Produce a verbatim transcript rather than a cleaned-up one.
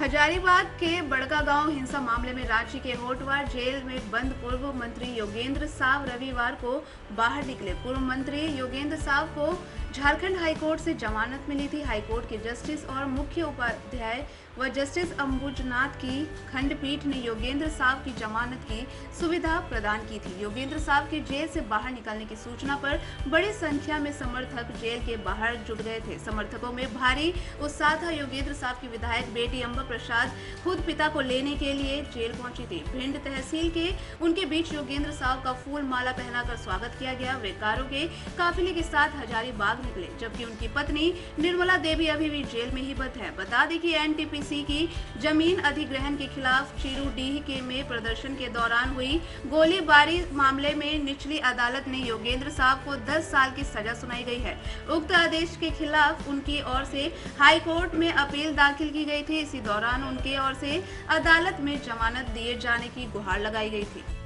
हजारीबाग के बड़कागांव हिंसा मामले में रांची के होटवार जेल में बंद पूर्व मंत्री योगेंद्र साव रविवार को बाहर निकले। पूर्व मंत्री योगेंद्र साव को झारखंड हाईकोर्ट से जमानत मिली थी। हाईकोर्ट के जस्टिस और मुख्य उपाध्याय व जस्टिस अंबुजनाथ की खंडपीठ ने योगेंद्र साव की जमानत की सुविधा प्रदान की थी। योगेंद्र साव के जेल से बाहर निकलने की सूचना पर बड़ी संख्या में समर्थक जेल के बाहर जुट गए थे। समर्थकों में भारी उत्साह था। योगेंद्र साव की विधायक बेटी अंबा प्रसाद खुद पिता को लेने के लिए जेल पहुंची थी। भिंड तहसील के उनके बीच योगेंद्र साव का फूल माला पहनाकर स्वागत किया गया। वे कारों के काफिले के साथ हजारीबाग निकले, जबकि उनकी पत्नी निर्मला देवी अभी भी जेल में ही बंद है। बता दें कि एनटीपीसी की जमीन अधिग्रहण के खिलाफ चीरूडीह के में प्रदर्शन के दौरान हुई गोलीबारी मामले में निचली अदालत ने योगेंद्र साव को दस साल की सजा सुनाई गई है। उक्त आदेश के खिलाफ उनकी ओर से हाई कोर्ट में अपील दाखिल की गई थी। इसी दौरान उनके ओर से अदालत में जमानत दिए जाने की गुहार लगाई गई थी।